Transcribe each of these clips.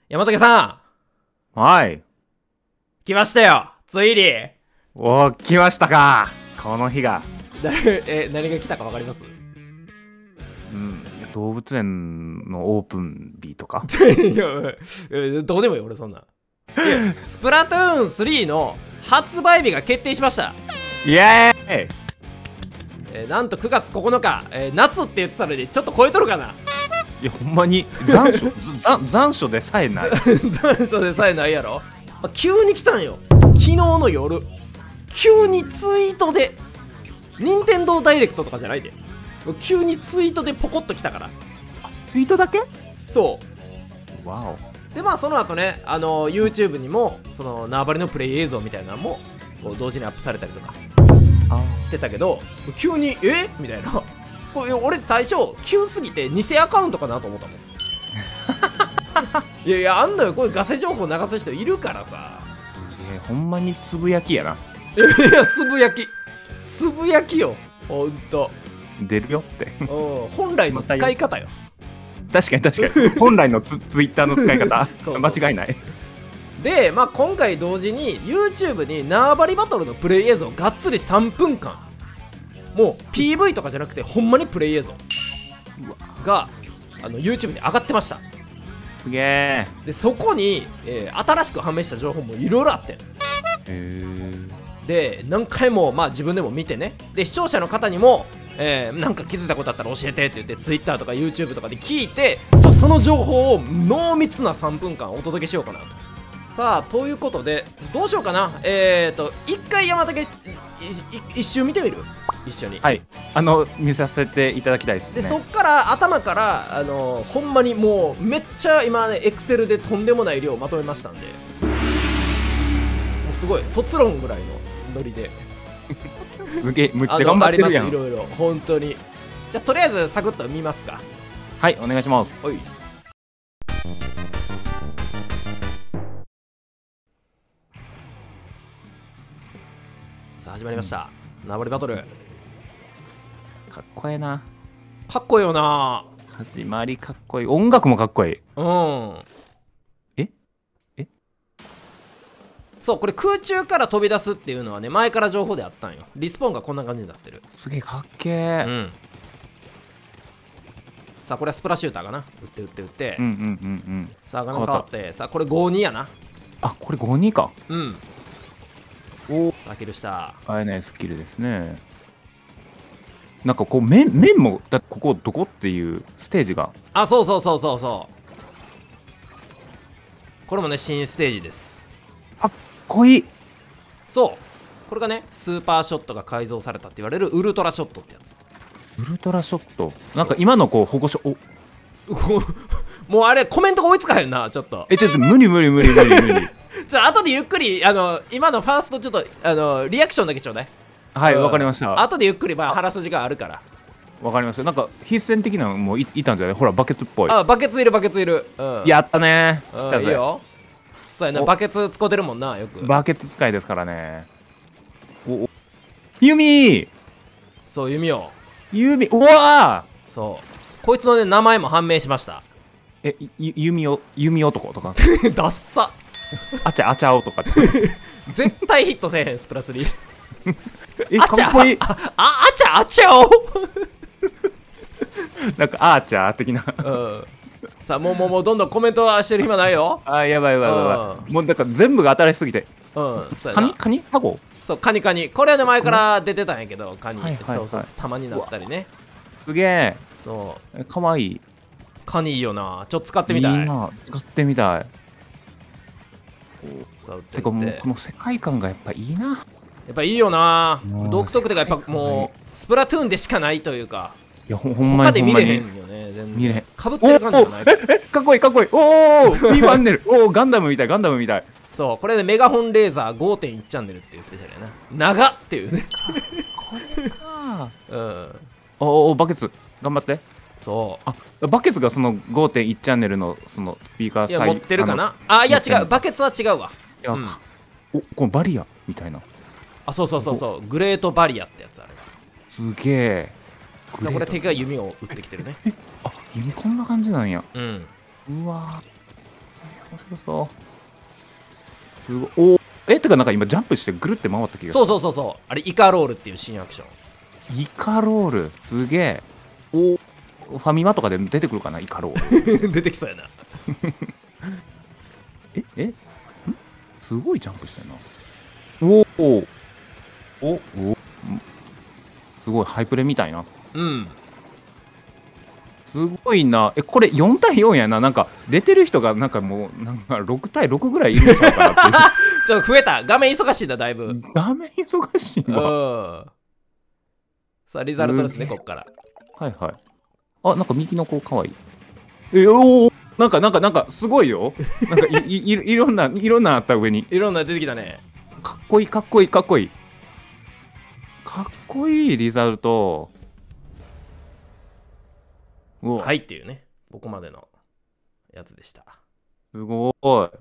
山竹さはい。 ん、来ましたよ。ついに。 おー、来ましたか。この日が。 何が来たかわかります？ うん。動物園のオープン日とか。 いや、どうでもいい俺そんな。いや、スプラトゥーン3の発売日が決定しました。 イエーイ。 なんと9月9日、夏って言ってたのにちょっと超えとるかな。 いや、ほんまに残暑残暑でさえない。 残暑でさえないやろ。急に来たんよ。昨日の夜急にツイートで、任天堂ダイレクトとかじゃないで、急にツイートでポコッと来たから。 ツイートだけ？ そわうで、まあその後ね、YouTube にもその縄張りのプレイ映像みたいなのもこう同時にアップされたりとかしてたけど、急にみたいな。これ俺最初急すぎて偽アカウントかなと思ったもん。いやいや、あんのよ、こういうガセ情報流す人いるからさ。 ほんまにつぶやきやな。 いや、つぶやきよ、ほんと。 出るよって本来の使い方よ。 確かに本来のツイッターの使い方そう間違いない。 で、まあ今回同時に YouTube に縄張りバトルのプレイ映像がっつり3分間、もう PV とかじゃなくてほんまにプレイ映像がYouTube に上がってました。 すげえ。 でそこに、新しく判明した情報もいろいろあって、で何回もまあ自分でも見てね、で視聴者の方にも、なんか気づいたことあったら教えてって言って Twitter とか YouTube とかで聞いて、ちょっとその情報を濃密な3分間お届けしようかなと。さあ、ということでどうしようかな。一回山竹一周見てみる？一緒に。 はい、見させていただきたいですね。 でそっから頭からほんまにもうめっちゃ今ねエクセルでとんでもない量まとめましたんで、もうすごい卒論ぐらいのノリで。 すげえ、むっちゃ頑張ってるやん。 あります、いろいろ本当に。じゃあとりあえずサクッと見ますか。 はい、お願いします。 はい。さあ始まりました、縄張りバトル。 かっこええな。 かっこいいよな。 始まりかっこいい。音楽もかっこいい。 うん。そう、これ空中から飛び出すっていうのはね、前から情報であったんよ。リスポーンがこんな感じになってる。 すげえかっけえ。 うん。さあこれはスプラシューターかな。撃ってさあ画面変わって、さあこれ52やな。 あ、これ52か。 うん。 お、 さあキルした。 あれね、スキルですね。なんかこう面もだってここどこっていうステージが。 あ、そう。これもね新ステージです。 かっこいい。 そう、これがねスーパーショットが改造されたって言われるウルトラショットってやつ。 ウルトラショット。なんか今のこう保護所、おもうあれコメントが追いつかへんな、ちょっと。 ちょっと無理後でゆっくり今のファーストちょっとリアクションだけちょうだい。 はい、わかりました。 後でゆっくり話す時間あるから。 わかりました。なんか必然的なのもいたんじゃない？ほらバケツっぽい。 あ、バケツいる、うん、 やったねー。来たぜ。 いいよ。そうやな、バケツ使ってるもんな、よく。 バケツ使いですからね。弓。 そう、弓を。 うわー。そう、こいつのね名前も判明しました。 弓男とか。 ダッサ。 あちゃおとか。 絶対ヒットせえへん、スプラス3。 かっこいい。 あちゃお。 なんかアーチャー的な。 さあもうどんどんコメントはしてる暇ないよ。 あ、やばい。もうなんか全部が新しすぎて。カニタゴ。 そう、カニ。これはね前から出てたんやけど、カニ。そう、たまになったりね。 すげえ。 そう、 かわいい。 カニいいよな。ちょっと使ってみたい。 いいな、使ってみたい。てかもうこの世界観がやっぱいいな。 やっぱいいよな。独特でかやっぱもうスプラトゥーンでしかないというか。 いや、ほんまに他で見れへんよね。全然見れへん。 かぶってる感じじゃない。 かっこいい。おお、Pパネル。おお、ガンダムみたい。 そう、これでメガホンレーザー 5.1 チャンネルっていうスペシャルやな。長っていうね。 これか。 うん。 お、バケツ頑張って。 そう。 あ、バケツがその 5.1 チャンネルのそのスピーカーいや持ってるかな。あ、いや違う、バケツは違うわ。 お、このバリアみたいな。 あ、そうグレートバリアってやつあれ。 すげえ。 これ敵が弓を撃ってきてるね。 あ、弓こんな感じなんや。 うん。 うわ面白そう。すごい。てかなんか今ジャンプしてぐるって回った気がする。 そうあれイカロールっていう新アクション。 イカロールすげえ。ファミマとかで出てくるかな、イカロール。 出てきそうやな。 すごいジャンプしてるな。すごいハイプレみたいな。 うん。 すごいな。これ4対4やな。なんか出てる人がなんかもうなんか6対6ぐらいいるんちゃうかなっていう。 ちょっと増えた。画面忙しいんだ、だいぶ。 画面忙しいわ。 さあ、リザルトですね、こっから。 はいはい。あ、なんか右の子かわいい。なんかすごいよ。なんかいろんなあった上に。 いろんな出てきたね。 かっこいいリザルト。 はいっていうね、ここまでのやつでした。 すごい。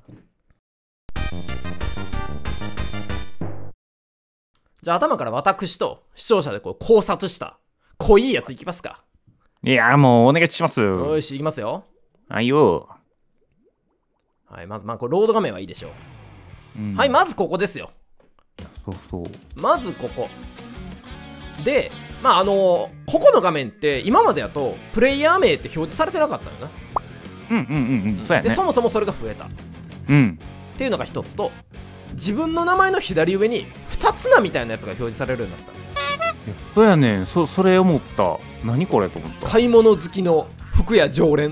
じゃあ頭から私と視聴者でこう考察した濃いやついきますか。 いやもうお願いします。 よし、いきますよ。 はいよ。 はい、まずこれロード画面はいいでしょう。 うん、 はい、まずここですよ。 そう。 まずここで、ここの画面って今までだとプレイヤー名って表示されてなかったのよな。そうやね。 でそもそもそれが増えたっていうのが一つと、自分の名前の左上に二つ名みたいなやつが表示されるようになった。 そうやねん。それ思った。何これと思った。 買い物好きの服屋常連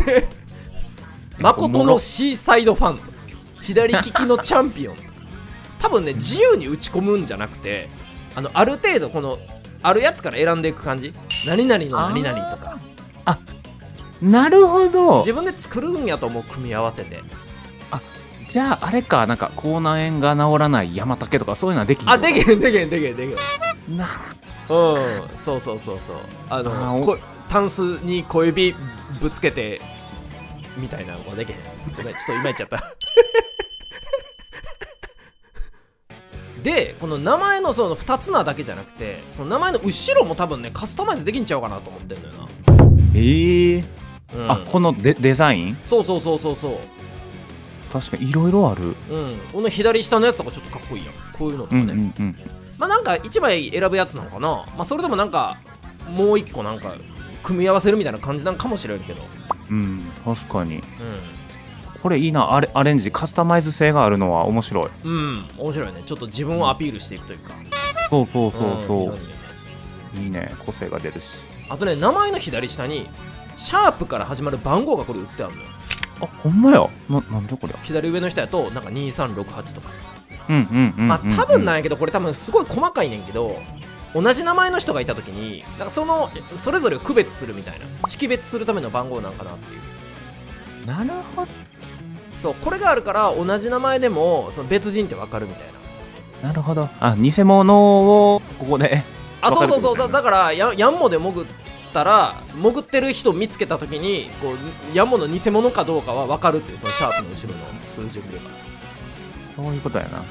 誠のシーサイドファンと左利きのチャンピオンと多分ね、自由に打ち込むんじゃなくて、ある程度このあるやつから選んでいく感じ。何々の何々とか。 あ、なるほど。 自分で作るんやと思う、組み合わせて。 じゃああれか、なんか口内炎が治らない山竹とかそういうのはできんの。 できへんな。 そうタンスに小指ぶつけてみたいなのができへん。ごめん、ちょっといまいちゃったで、この名前のその2つなだけじゃなくて、その名前の後ろも多分ねカスタマイズできんちゃうかなと思ってんのよな。 このデザイン。 そう確かにいろいろある。 この左下のやつとかちょっとかっこいいやん、こういうのとかね。なんか1枚選ぶやつなのかな。それでもなんかもう1個なんか組み合わせるみたいな感じなんかもしれんけど。 確かに。これいいな。アレンジカスタマイズ性があるのは面白い。 面白いね。ちょっと自分をアピールしていくというか。 そういいね。個性が出るし。 あとね、名前の左下にシャープから始まる番号がこれ打ってあるのよ。 ほんまや。なんでこれ。 左上の人やとなんか2368とか。 多分なんやけど、これ多分すごい細かいねんけど、同じ名前の人がいた時になんかそれぞれを区別するみたいな、識別するための番号なんかなっていう。 なるほど。 そう、これがあるから同じ名前でもその別人って分かるみたいな。なるほど。偽物をここで。 そうだからヤンモで潜ったら、潜ってる人見つけた時にこうヤンモの偽物かどうかは分かるっていう、そのシャープの後ろの数字を見れば。 そういうことやな。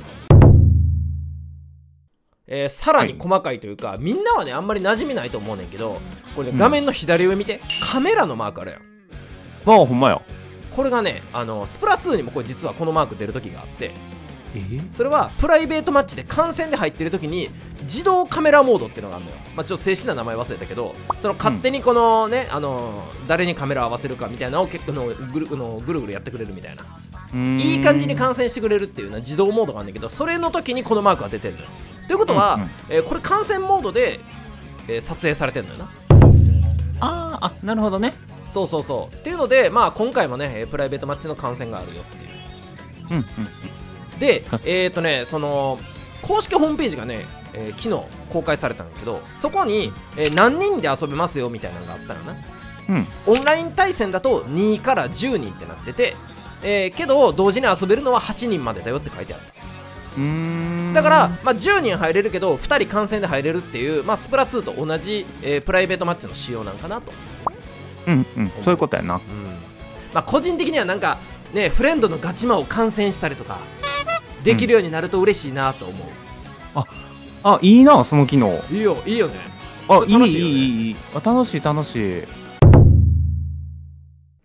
さらに細かいというか、みんなはねあんまり馴染みないと思うねんけど、これね、画面の左上見て、カメラのマークあるやん。 ほんまや。 これがね、スプラ2にもこれ実はこのマーク出る時があって、それはプライベートマッチで観戦で入ってる時に自動カメラモードっていうのがあるのよ。ちょっと正式な名前忘れたけど、その勝手にこのね、誰にカメラを合わせるかみたいなのを結構ぐるぐるやってくれるみたいな、いい感じに観戦してくれるっていう自動モードがあるんだけど、それの時にこのマークが出てるのよ。ということは、これ観戦モードで、撮影されてるのよな。 なるほどね。 そうっていうので、今回もねプライベートマッチの観戦があるよっていう。で、その公式ホームページがね、昨日公開されたんだけど、そこに、何人で遊べますよみたいなのがあったのな。オンライン対戦だと2から10人ってなってて、けど同時に遊べるのは8人までだよって書いてある。だから、10人入れるけど2人観戦で入れるっていう、スプラ2と同じ、プライベートマッチの仕様なんかなと。 そういうことやな。 個人的にはなんかね、フレンドのガチマを観戦したりとかできるようになると嬉しいなと思う。 いいな、その機能。 いいよね。 いい。楽しい。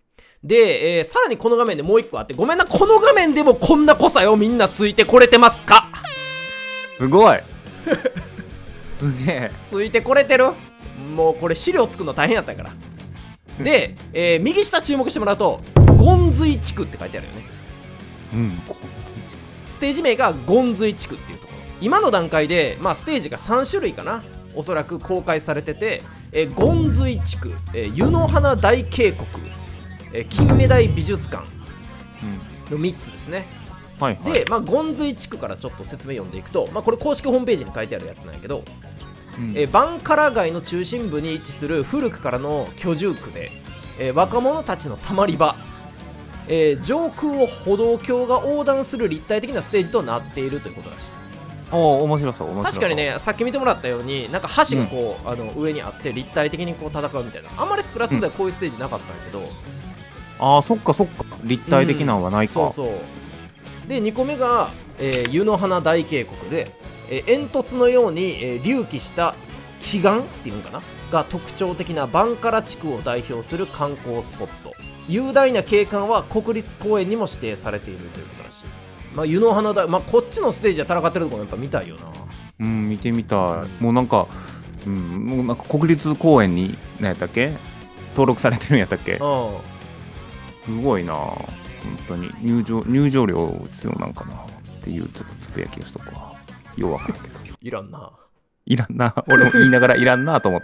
で、さらにこの画面でもう1個あって、ごめんな、この画面でもこんな濃さよ。みんなついてこれてますか？ すごいすげえ。 ついてこれてる？もうこれ資料作るの大変やったからで、右下注目してもらうとゴンズイ地区って書いてあるよね。 うん。 ステージ名がゴンズイ地区っていうところ。今の段階で、まあ、ステージが3種類かな、おそらく公開されてて、ゴンズイ地区、湯の花大渓谷、金目鯛美術館の3つですね。 はいはい。 で、まあ、ゴンズイ地区からちょっと説明読んでいくと、まあ、これ公式ホームページに書いてあるやつなんやけど、バンカラ街の中心部に位置する古くからの居住区で、若者たちのたまり場、上空を歩道橋が横断する立体的なステージとなっているということらしい。 おお、面白そう、面白そう。 確かにね、さっき見てもらったようになんか橋がこう、上にあって立体的にこう戦うみたいな、あんまりスプラトゥーンではこういうステージなかったんやけど、 ああ、そっかそっか、立体的なのはないか。 そうそうで、2個目が、湯の花大渓谷で、煙突のように、隆起した奇岩っていうんかなが特徴的なバンカラ地区を代表する観光スポット。雄大な景観は国立公園にも指定されているということらしい。まあ、湯の花大、まあ、こっちのステージで戦ってるところやっぱ見たいよな。 うん、見てみたい。もうなんか、もうなんか国立公園に何やったっけ、登録されてるんやったっけ。すごいな、本当に入場料必要なんかなっていうちょっとつぶやきをしとくわ。ようわからんけど。 いらんな。 いらんな。俺も言いながらいらんなと思った。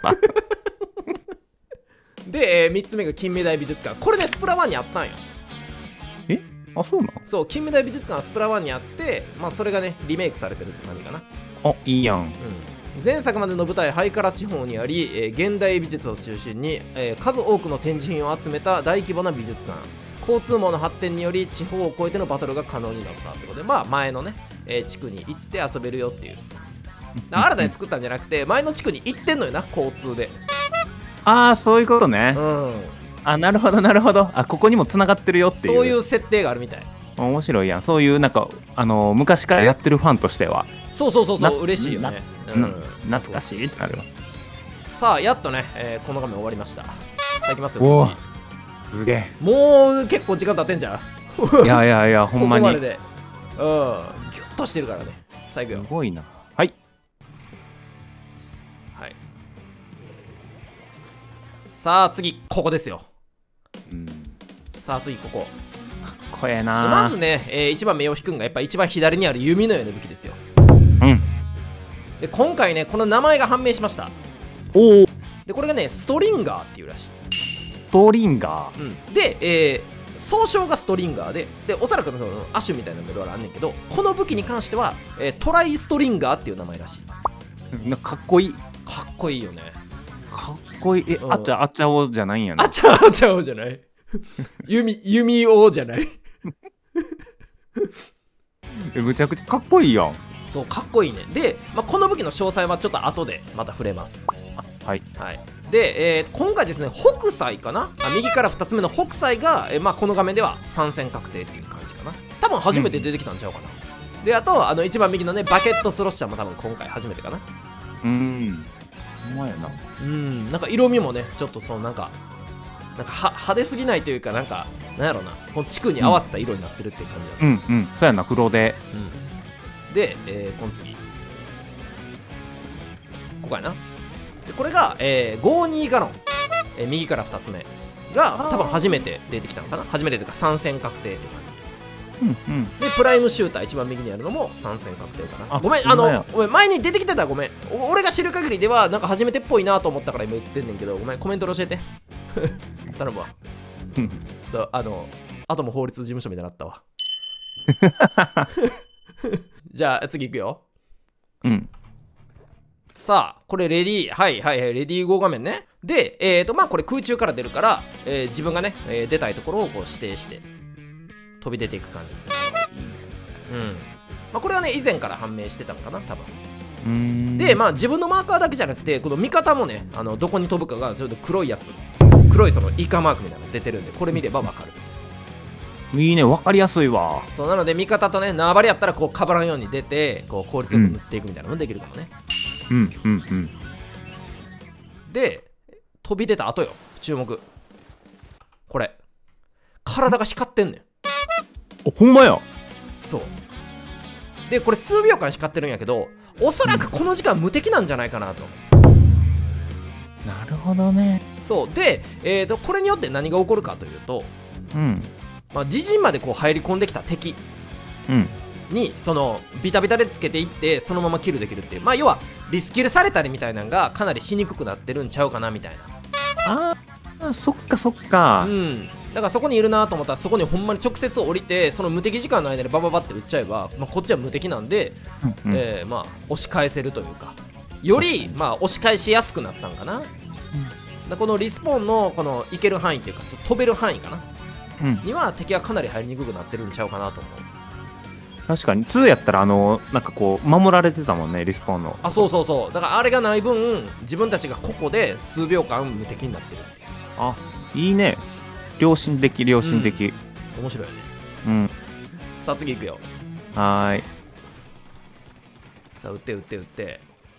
で、3つ目が金目鯛美術館。これね、スプラ1にあったんよ。 え、あ、そうなの？ そう、金目鯛美術館はスプラ1にあって、まあ、それがね、リメイクされてるって感じかな。 あ、いいやん。 前作までの舞台ハイカラ地方にあり、現代美術を中心に、数多くの展示品を集めた大規模な美術館。交通網の発展により地方を越えてのバトルが可能になったってことで、まあ前のね、地区に行って遊べるよっていう。新たに作ったんじゃなくて、前の地区に行ってんのよな、交通で。 ああ、そういうことね。あ、なるほどなるほど。あ、ここにも繋がってるよっていう。 そういう設定があるみたい。 面白いやん。そういうなんか昔からやってるファンとしては。 そう、嬉しいよね。 懐かしいってなるわ。 さあ、やっとね、この画面終わりました。さあ、いきますよ。 おー、すげえ。 もう結構時間経ってんじゃん。 いやいやいや、ほんまに。 ここまでで。ギュッとしてるからね。さあ、いくよ。 すごいな。はい。 はい。さあ、次、ここですよ。さあ、次、ここ。 かっこええな。 まずね、一番目を引くんがやっぱ一番左にある弓のような武器ですよ。で、今回ね、この名前が判明しました。 おお。 で、これがね、ストリンガーっていうらしい。 ストリンガー。で、総称がストリンガーで、おそらくその亜種みたいなのもいろいろあんねんけど、この武器に関しては、トライストリンガーっていう名前らしい。 かっこいい。 かっこいいよね。 かっこいい。あっちゃおじゃないんやね。 あっちゃおじゃない。弓王じゃない。 むちゃくちゃかっこいいやん。 そう、かっこいいね。で、この武器の詳細はちょっと後でまた触れます。 はい。 で、今回ですね、北斎かな、右から2つ目の北斎が、この画面では参戦確定っていう感じかな。多分初めて出てきたんちゃうかな。で、あと、一番右のね、バケットスロッシャーも多分今回初めてかな。 ほんまやな。 なんか色味もね、ちょっとなんか派手すぎないというか、なんやろうな、この地区に合わせた色になってるっていう感じだった。 そうやな、黒で。 で、この次。ここやな。で、これが、52ガロン。右から2つ目が多分初めて出てきたのかな。初めてというか参戦確定っていう感じで、プライムシューター一番右にあるのも参戦確定かな。ごめん、ごめん、前に出てきてたらごめん。俺が知る限りではなんか初めてっぽいなと思ったから今言ってんねんけど、ごめん、コメントで教えて。頼むわ。ちょっとあとも法律事務所みたいになったわ。じゃあ次いくよ。さあ、これレディー、はい、レディー5画面ね。で、これ空中から出るから、自分がね、出たいところをこう指定して飛び出ていく感じ。これはね、以前から判明してたのかな、多分。で、自分のマーカーだけじゃなくて、この味方もね、どこに飛ぶかがちょっと黒いやつ、黒いそのイカマークみたいなの出てるんで、これ見ればわかる。 いいね、わかりやすいわ。 そうなので、味方とね、縄張りやったらこうかばらんように出て、こう効率よく塗っていくみたいなのもできるかもね。で、飛び出た後よ、注目。これ体が光ってんねん。 ほんまや。 そうでこれ数秒間光ってるんやけど、おそらくこの時間無敵なんじゃないかなと。 なるほどね。 そうで、これによって何が起こるかというと、自陣までこう入り込んできた敵にそのビタビタでつけていってそのままキルできるっていう、要はリスキルされたりみたいなのがかなりしにくくなってるんちゃうかなみたいな。 そっかそっか。 だからそこにいるなと思ったらそこにほんまに直接降りてその無敵時間の間にバババって撃っちゃえば、こっちは無敵なんで、押し返せるというか、より押し返しやすくなったんかな。このリスポーンのこの行ける範囲っていうか飛べる範囲かな、には敵はかなり入りにくくなってるんちゃうかなと思う。 確かに2やったらなんかこう守られてたもんね、リスポーンの。 そうだからあれがない分自分たちが個々で数秒間無敵になってる。 いいね。良心的。面白いよね。 さあ次いくよ。 はーい。 さあ撃って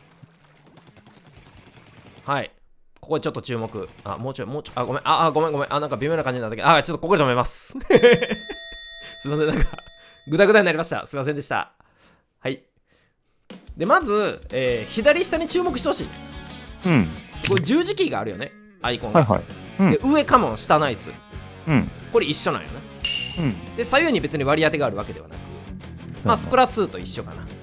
はい、ここでちょっと注目。もうちょいごめんなんか微妙な感じになったけど、ちょっとここで止めますすいません、なんかグダグダになりました。すいませんでした。はい。でまず、左下に注目してほしい。これ十字キーがあるよね、アイコンが。で上カモン下ナイス、これ一緒なんよね。で左右に別に割り当てがあるわけではなく、スプラ2と一緒かな。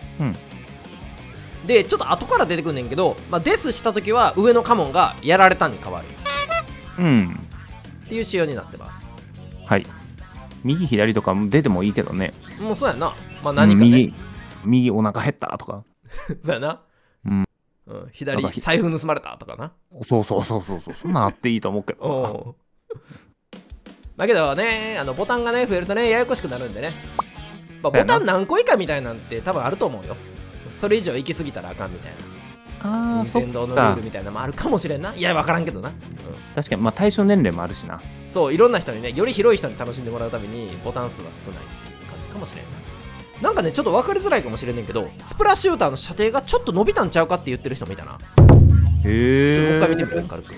でちょっと後から出てくんねんけど、デスした時は上のカモンがやられたに変わるっていう仕様になってます。 はい。右左とか出てもいいけどね。 もうそうやな。何かね、 右お腹減ったとかそうやな。左財布盗まれたとかな。 そうそんなんあっていいと思うけどだけどね、ボタンがね増えるとねややこしくなるんでね、ボタン何個以下みたいなんて多分あると思うよ。それ以上行き過ぎたらあかんみたいな。任天堂のルールみたいなのもあるかもしれんな。いや分からんけどな。確かに対象年齢もあるしな。 そう、いろんな人にね、より広い人に楽しんでもらうためにボタン数が少ないっていう感じかもしれんな。なんかねちょっと分かりづらいかもしれんねんけど、スプラシューターの射程がちょっと伸びたんちゃうかって言ってる人もいたな。 へえ。 もう一回見てみる、軽く。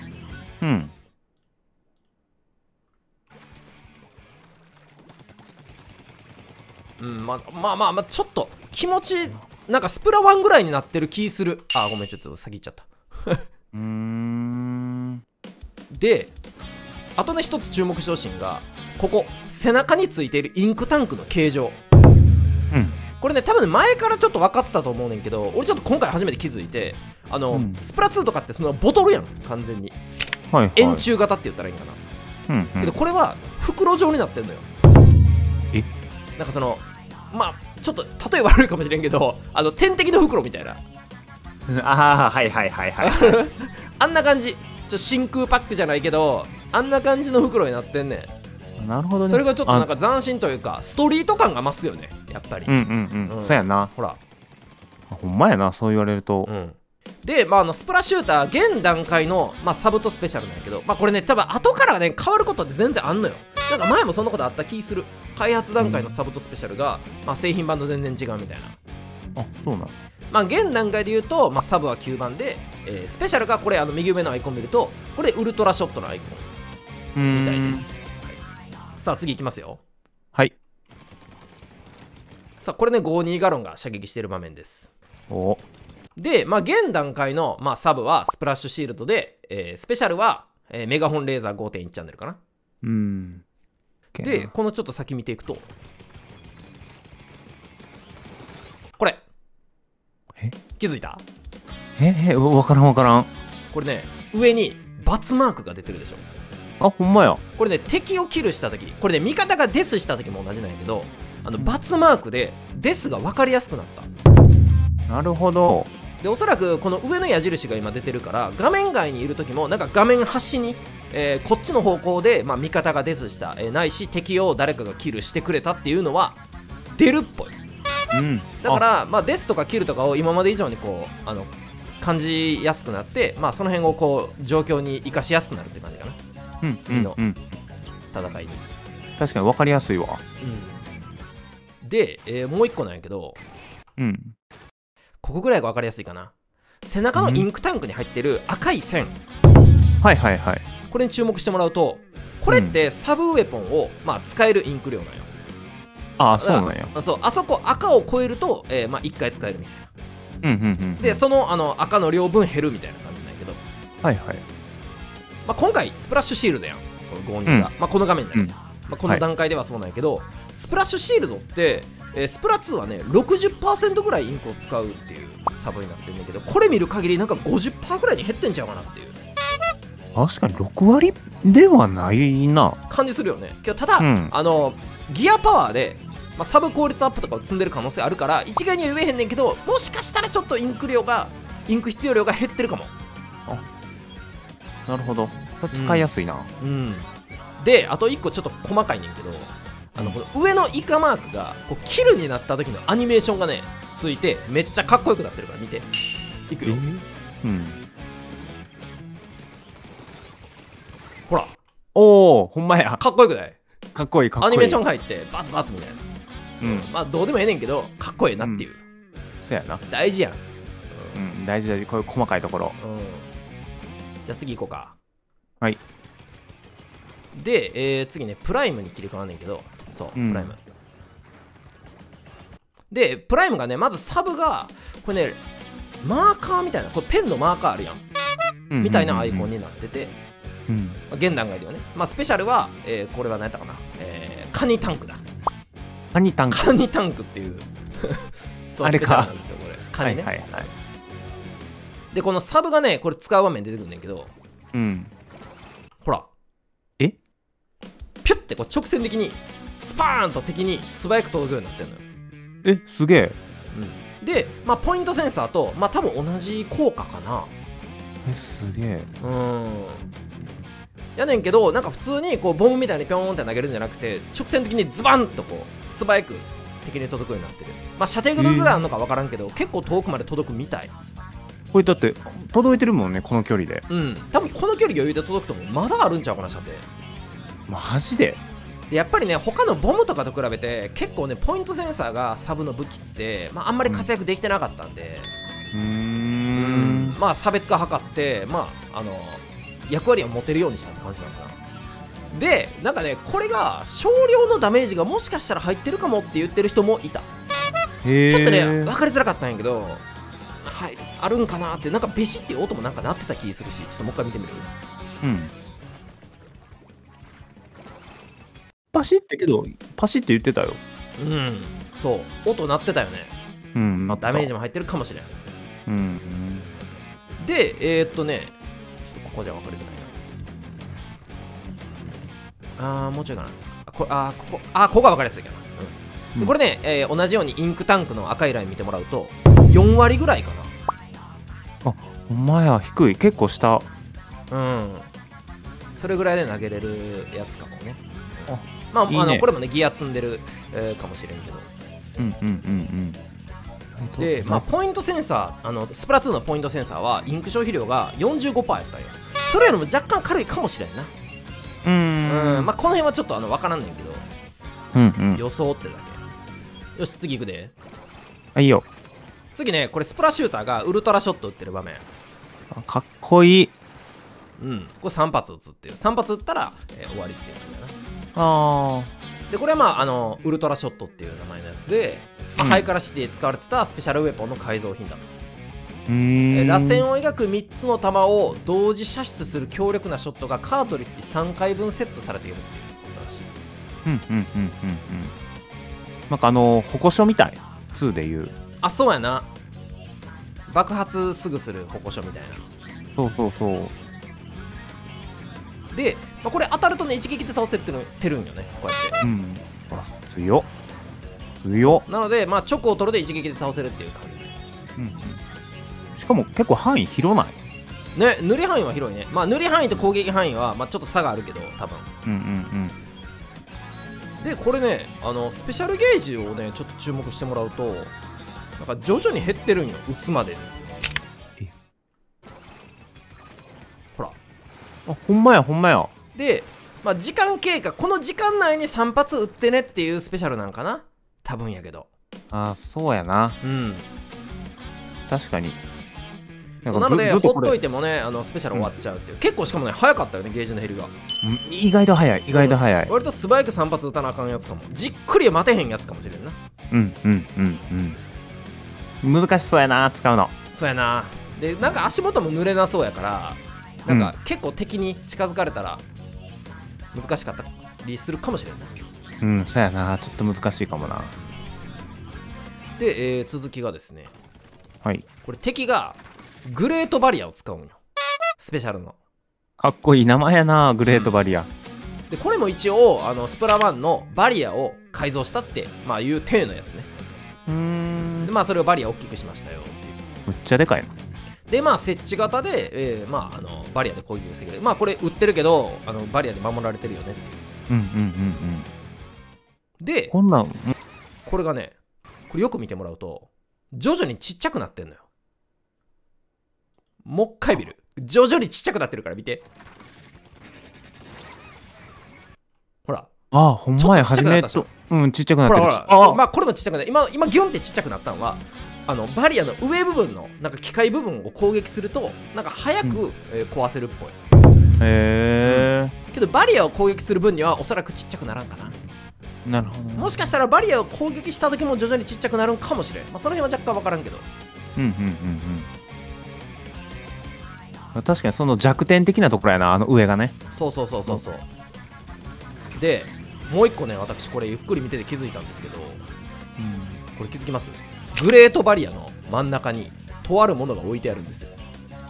ちょっと気持ちなんかスプラ1ぐらいになってる気する。ごめん、ちょっと先行っちゃったで、あとね一つ注目してほしいのが、ここ背中についているインクタンクの形状。これね多分ね前からちょっと分かってたと思うねんけど、俺ちょっと今回初めて気づいて、スプラ2とかってそのボトルやん、完全に円柱型って言ったらいいんかな。けどこれは袋状になってんのよ。なんかそのちょっと例え悪いかもしれんけど、点滴の袋みたいなあんな感じ。真空パックじゃないけどあんな感じの袋になってんねん。 なるほどね。 それがちょっとなんか斬新というかストリート感が増すよね、やっぱり。 そうやな。 ほらほんまやな、そう言われると。 で、スプラシューター現段階の、サブとスペシャルなんやけど、これね多分後からね変わることって全然あんのよ。なんか前もそんなことあった気する。開発段階のサブとスペシャルが、製品版と全然違うみたいな。 そうなの。 現段階で言うと、サブは9番で、スペシャルがこれ右上のアイコン見るとこれウルトラショットのアイコンみたいです。さあ次いきますよ。 はい。 さあこれね52ガロンが射撃している場面です。で、現段階の、サブはスプラッシュシールドで、スペシャルは、メガホンレーザー 5.1 チャンネルかな。でこのちょっと先見ていくと、これ気づいた？ 分からん。これね上に×マークが出てるでしょ。 ほんまや。 これね敵をキルした時、これね味方がデスした時も同じなんやけど、×マークでデスが分かりやすくなった。 なるほど。 でおそらくこの上の矢印が今出てるから画面外にいる時もなんか画面端に、こっちの方向で、味方がデスした、ないし敵を誰かがキルしてくれたっていうのは出るっぽい。だからデスとかキルとかを今まで以上にこう感じやすくなって、その辺をこう状況に生かしやすくなるって感じかな。次の戦いに。 確かに分かりやすいわ。 で、もう一個なんやけど、ここぐらいが分かりやすいかな。背中のインクタンクに入ってる赤い線、これに注目してもらうと、ここれってサブウェポンを、まあ、使えるインク量なんよ。 ああ、そうなんや。 そう、あそこ赤を超えると、まあ、1回使えるみたいな。でその、赤の量分減るみたいな感じなんやけど、 はいはい。 まあ、今回スプラッシュシールドやん、この5人が、まあ、この画面で、まあ、この段階ではそうなんやけど、スプラッシュシールドって、スプラ2はね 60% ぐらいインクを使うっていうサブになってるんだけど、これ見る限りなんか 50% ぐらいに減ってんちゃうかなっていう確かに6割ではないな感じするよね。けどただ、ギアパワーで、まあ、サブ効率アップとかを積んでる可能性あるから一概には言えへんねんけど、もしかしたらちょっとインク必要量が減ってるかも。 なるほど、使いやすいな。 であと1個ちょっと細かいねんけど、この上のイカマークがこうキルになった時のアニメーションがねついてめっちゃかっこよくなってるから見ていくよ。ほら、 おお、ほんまや。 かっこよくない？ かっこいいかっこいい。 アニメーション入ってバツバツみたいな。まあどうでもええねんけどかっこええなっていう。 そうやな。 大事やん。 大事、こういう細かいところ。 じゃあ次行こうか。 はい。 で、次ねプライムに切り替わんねんけど、そう、プライムで、プライムがねまずサブがこれねマーカーみたいな、これペンのマーカーあるやん、みたいなアイコンになってて、現段階ではね、まあ、スペシャルは、これは何やったかな、カニタンクだ。カニタンクっていうそうあれかなんですよ、これカニね。でこのサブがねこれ使う場面出てくるんだけど、ほらピュッてこう直線的にスパーンと敵に素早く届くようになってるのよ。 すげえ。 で、まあ、ポイントセンサーと、まあ、多分同じ効果かな。 すげえ。 やねんけど、なんか普通にこうボムみたいにピョーンって投げるんじゃなくて、直線的にズバンとこう素早く敵に届くようになってる。まあ射程がどれぐらいあるのか分からんけど、結構遠くまで届くみたい。 これだって届いてるもんね、この距離で。 多分この距離余裕で届くともまだあるんちゃうかな、射程。 マジで？ でやっぱりね他のボムとかと比べて結構ねポイントセンサーがサブの武器って、まあ、あんまり活躍できてなかったんで、まあ差別化図って、まあ役割を持てるようにしたって感じなのかな。でなんかねこれが少量のダメージがもしかしたら入ってるかもって言ってる人もいた。ちょっとね分かりづらかったんやけど、はい、あるんかなって、なんかベシっていう音もなんか鳴ってた気するし、ちょっともう一回見てみる。 パシって言ってたよ。 そう音鳴ってたよね。ダメージも入ってるかもしれん。でちょっとここじゃ分かりづらいな。もうちょいかな。ここが分かりやすいかな。でこれね、同じようにインクタンクの赤いライン見てもらうと4割ぐらいかな。ほんまや、低い、結構下。 それぐらいで投げれるやつかもね。まあこれもねギア積んでる、かもしれんけど。でまあポイントセンサー、スプラ2のポイントセンサーはインク消費量が 45% やったよ。それよりも若干軽いかもしれんな。まあこの辺はちょっと分からんねんけど、予想ってだけ。よし次いくで。 いいよ。 次ねこれスプラシューターがウルトラショット打ってる場面。 かっこいい。 これ3発撃つっていう、3発撃ったら、終わりっていう感じだな。でこれはまあウルトラショットっていう名前のやつで、ハイカラシティで使われてたスペシャルウェポンの改造品だと。螺旋を描く3つの弾を同時射出する強力なショットがカートリッジ3回分セットされているっていうことらしい。 なんか矛所みたい、2でいう。 そうやな、爆発すぐする矛所みたいな。 そうで、これ当たるとね一撃で倒せてるんよね、こうやって。 強っ。 なのでまあ直を取るで一撃で倒せるっていう感じ。 しかも結構範囲広ないね。塗り範囲は広いね。まあ塗り範囲と攻撃範囲はまあちょっと差があるけど多分。でこれねスペシャルゲージをねちょっと注目してもらうと、なんか徐々に減ってるんよ、撃つまで。ほら、 ほんまや。 で、まあ、時間経過、この時間内に3発撃ってねっていうスペシャルなんかな、多分やけど。 そうやな。確かに。 そうなのでほっといて、 てもねスペシャル終わっちゃうっていう、結構しかもね早かったよねゲージの減りが、 意外と早い、意外と早い。 割と素早く3発撃たなあかんやつかも、じっくり待てへんやつかもしれんな。 難しそうやな使うの。 そうやな。でなんか足元も濡れなそうやから、なんか結構敵に近づかれたら難しかったりするかもしれんな。 そうやな、ちょっと難しいかもな。 で、続きがですね、 はい、 これ敵がグレートバリアを使うんよ、スペシャルの。 かっこいい名前やな、グレートバリア。 でこれも一応スプラ1のバリアを改造したって、まあいう体のやつね。でまあそれをバリア大きくしましたよっていう。 むっちゃでかいの。 でまあ設置型で、まあバリアで攻撃を防げる。まあこれ売ってるけどバリアで守られてるよねっていう。でこんなん、 これがね、これよく見てもらうと徐々にちっちゃくなってんのよ。もう一回見る。徐々にちっちゃくなってるから見て。ほら、 ほんまや、初めとちっちゃくなってる。 ほらまあこれもちっちゃくなって、今ギュンってちっちゃくなったのはバリアの上部分のなんか機械部分を攻撃するとなんか早く、壊せるっぽい。けどバリアを攻撃する分にはおそらくちっちゃくならんかな。 なるほど、ね、 もしかしたらバリアを攻撃した時も徐々にちっちゃくなるんかもしれん。まあ、その辺は若干分からんけど。 確かにその弱点的なところやな、上がね。 そうでもう一個ね、私これゆっくり見てて気づいたんですけど、これ気づきます？グレートバリアの真ん中にとあるものが置いてあるんですよ。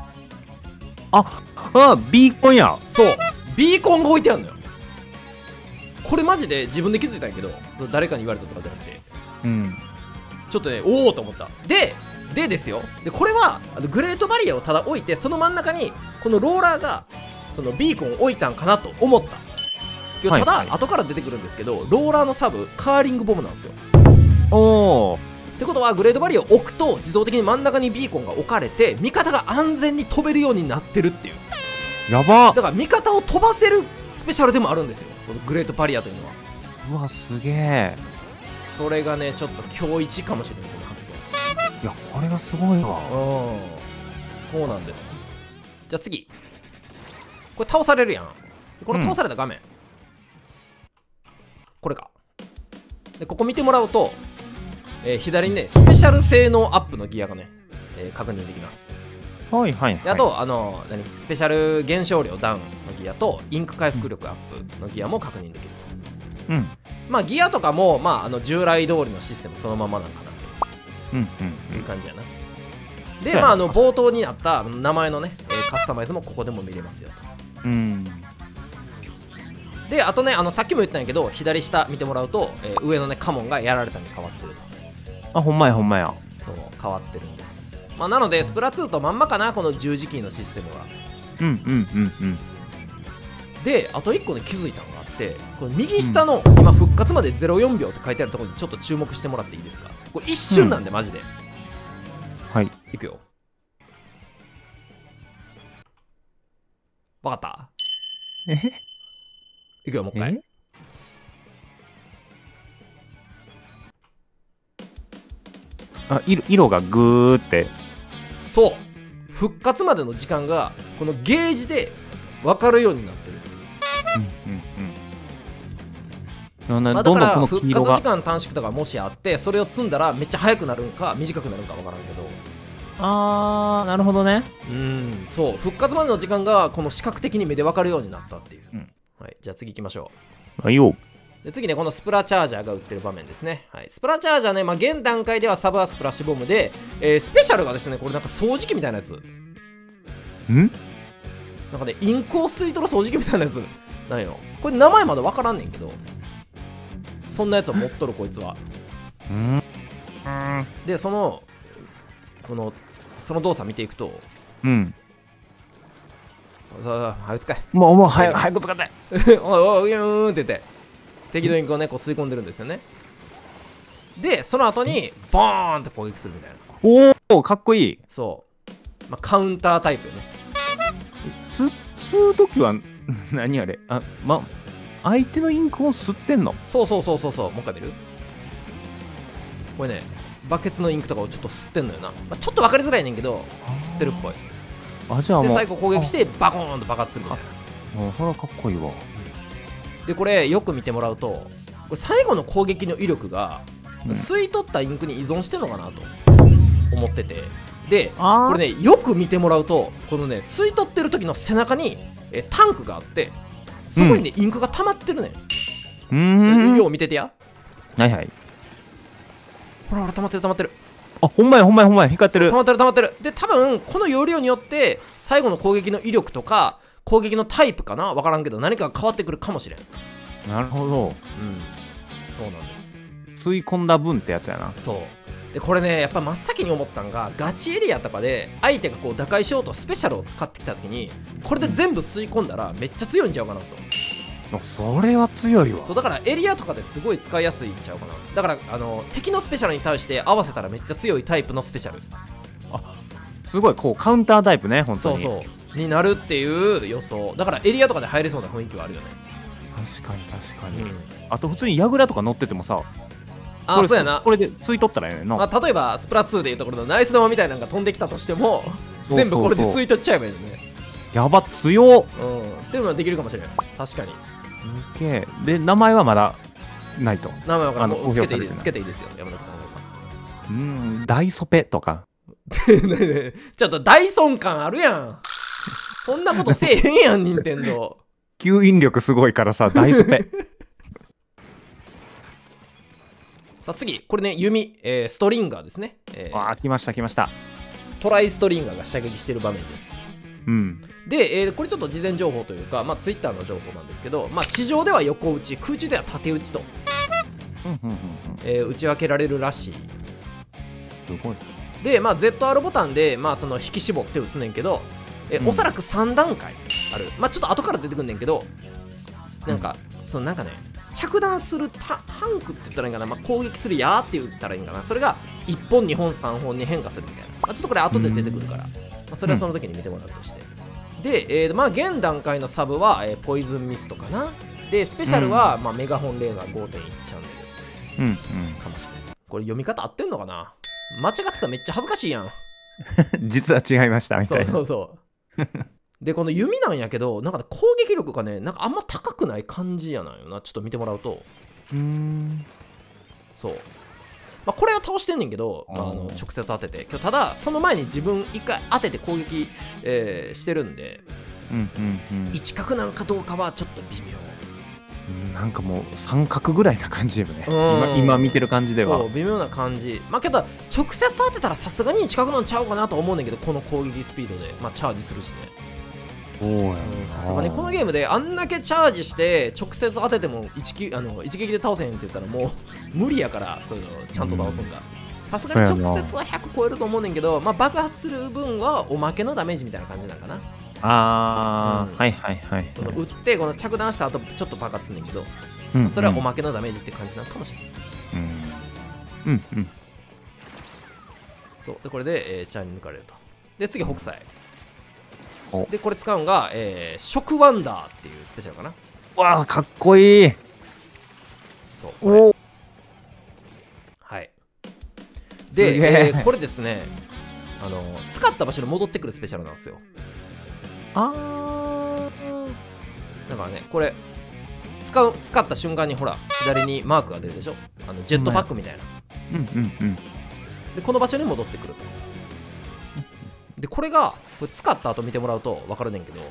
ビーコンや。 そう、ビーコンが置いてあるのよ。これマジで自分で気づいたんやけど、誰かに言われたとかじゃなくて、ちょっとね、おおと思った。でですよ。でこれはグレートバリアをただ置いて、その真ん中にこのローラーがそのビーコンを置いたんかなと思ったけど、ただ後から出てくるんですけど、ローラーのサブカーリングボムなんですよ。ってことはグレートバリアを置くと自動的に真ん中にビーコンが置かれて、味方が安全に飛べるようになってるっていう。 やば。 だから味方を飛ばせるスペシャルでもあるんですよ、このグレートバリアというのは。 うわ、すげえ。 それがねちょっと今日一かもしれない、この発見。いや、これはすごいわ。 そうなんです。じゃあ次、これ倒されるやん。この倒された画面、これか。でここ見てもらうと、左にねスペシャル性能アップのギアがね、確認できます。であとスペシャル減少量ダウンのギアとインク回復力アップのギアも確認できる。まあギアとかも、まあ、従来通りのシステムそのままなんかなという感じやな。でまあ冒頭にあった名前のね、カスタマイズもここでも見れますよと。であとねさっきも言ったんやけど、左下見てもらうと、上のねカモンがやられたに変わってると。 ほんまやほんまや。 そう変わってるんです。まあなのでスプラ2とまんまかな、この十字キーのシステムは。であと1個ね気づいたのがあって、これ右下の、今復活まで04秒って書いてあるところにちょっと注目してもらっていいですか。これ一瞬なんで、マジで。いくよ。わかった？いくよ、もう一回。 色がグーって。 そう、復活までの時間がこのゲージで分かるようになってる。だから復活時間短縮とかもしあって、それを積んだらめっちゃ速くなるんか短くなるんか分からんけど。 なるほどね。 そう復活までの時間がこの視覚的に目で分かるようになったっていう。じゃあ次行きましょう。で次ね、このスプラチャージャーが売ってる場面ですね。スプラチャージャーね、まあ、現段階ではサブアスプラッシュボムで、スペシャルがですね、これなんか掃除機みたいなやつ。なんかね、インクを吸い取る掃除機みたいなやつなんよ。これ名前まだ分からんねんけど、そんなやつを持っとるこいつは。でその動作見ていくと、早く使え。 もう早く使って。 おいって言って敵のインクをねこう吸い込んでるんですよね。でその後にボーンって攻撃するみたいな。 おお、かっこいい。 そう、カウンタータイプよね。 吸う時は何あれ、相手のインクを吸ってんの？ そう、もう一回見る。これね、 バケツのインクとかをちょっと吸ってんのよな、まあ、ちょっと分かりづらいねんけど吸ってるっぽい。 じゃあもうで最後攻撃してバコーンと爆発するみたいな。 それはかっこいいわ。 でこれよく見てもらうと、これ最後の攻撃の威力が吸い取ったインクに依存してるのかなと思ってて、でこれねよく見てもらうと、このね吸い取ってる時の背中にタンクがあって、そこにね、インクが溜まってるねん。よう見ててや。 はいはい。 ほらほら溜まってる溜まってる。 ほんまやほんまやほんまや、光ってる。 溜まってる溜まってる。で多分この容量によって最後の攻撃の威力とか攻撃のタイプかな、分からんけど何かが変わってくるかもしれん。 なるほど。 そうなんです。 吸い込んだ分ってやつやな。 そうでこれねやっぱ真っ先に思ったんが、ガチエリアとかで相手がこう打開しようとスペシャルを使ってきた時にこれで全部吸い込んだらめっちゃ強いんちゃうかなと。 それは強いわ。 そうだからエリアとかですごい使いやすいんちゃうかな。だから敵のスペシャルに対して合わせたらめっちゃ強いタイプのスペシャル、 すごいこうカウンタータイプね、本当に。 そうそうになるっていう予想だから、エリアとかで入れそうな雰囲気はあるよね。 確かに確かに、あと普通にヤグラとか乗っててもさ、 そうやな。 これで吸い取ったらやねんな。 まあ、例えばスプラ2でいうところのナイス玉みたいなのが飛んできたとしても全部これで吸い取っちゃえばいいよね。 やば強っ。 っていうのはできるかもしれない。確かに。 で名前はまだないと。 名前はからつけていいですよ、山中さんが。 大ソペとかちょっと大尊感あるやん。そんなことせえへんやん、任天堂。 吸引力すごいからさ、大ソペさあ次、これね、弓、ストリンガーですね。 来ました来ました。 トライストリンガーが射撃してる場面です。で、これちょっと事前情報というか、まあ、ツイッターの情報なんですけど、まあ、地上では横打ち、空中では縦打ちと、打ち分けられるらしい。 すごい。 で、まあ、ZR ボタンで、まあ、その引き絞って打つねんけど、おそらく3段階ある。まあ、ちょっと後から出てくんねんけど、なんか、なんかね、着弾するタンクって言ったらいいんかな、まあ、攻撃する矢って言ったらいいんかな、それが1本、2本、3本に変化するみたいな。まあ、ちょっとこれ後で出てくるから、まあ、それはその時に見てもらうとして。で、まあ、現段階のサブは、ポイズンミストかな。で、スペシャルは、まあ、メガホンレーザー 5.1 チャンネルかもしれない。これ読み方合ってんのかな。間違ってたらめっちゃ恥ずかしいやん。 実は違いましたみたいな。 そうでこの弓なんやけど、なんか、ね、攻撃力がね、なんかあんま高くない感じやなんよな。ちょっと見てもらうと、そう、まあ、これは倒してんねんけど、まあ、直接当てて、今日ただその前に自分一回当てて攻撃、してるんで、一角なんかどうかはちょっと微妙。 なんかもう三角ぐらいな感じよね。今見てる感じでは。そう微妙な感じ。まあけど直接当てたらさすがに近くなんちゃうかなと思うねんけど、この攻撃スピードで、まあ、チャージするしね。さすがにこのゲームであんだけチャージして直接当てても一撃で倒せへんって言ったらもう無理やから、そういうのちゃんと倒すんが。さすがに直接は100超えると思うねんけど、まあ、爆発する分はおまけのダメージみたいな感じなんかな。 はいはいはい。 打ってこの着弾した後ちょっと爆発すんねんけど、それはおまけのダメージって感じなのかもしれない。そうでこれで、チャーに抜かれると。で次北斎で、これ使うのが、ショクワンダーっていうスペシャルかな。 わあかっこいい。 そうこれはい。で、これですね、使った場所に戻ってくるスペシャルなんですよ。だからね、これ使った瞬間にほら左にマークが出るでしょ。ジェットパックみたいな。でこの場所に戻ってくると。でこれ使った後見てもらうと分かるねんけど、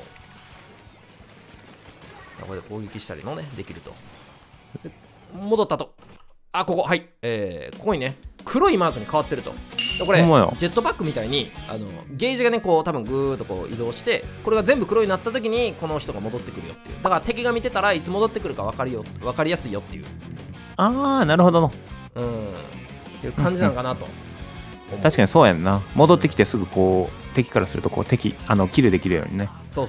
これで攻撃したりもねできると。で戻ったと、ここはい、ここにね黒いマークに変わってると。これジェットパックみたいにゲージがねこう多分ぐーっとこう移動して、これが全部黒になった時にこの人が戻ってくるよっていう。だから敵が見てたらいつ戻ってくるか分かりやすいよっていう。 なるほどのっていう感じなのかなと。 確かにそうやんな。戻ってきてすぐこう敵からするとこうキルできるようにね。 そう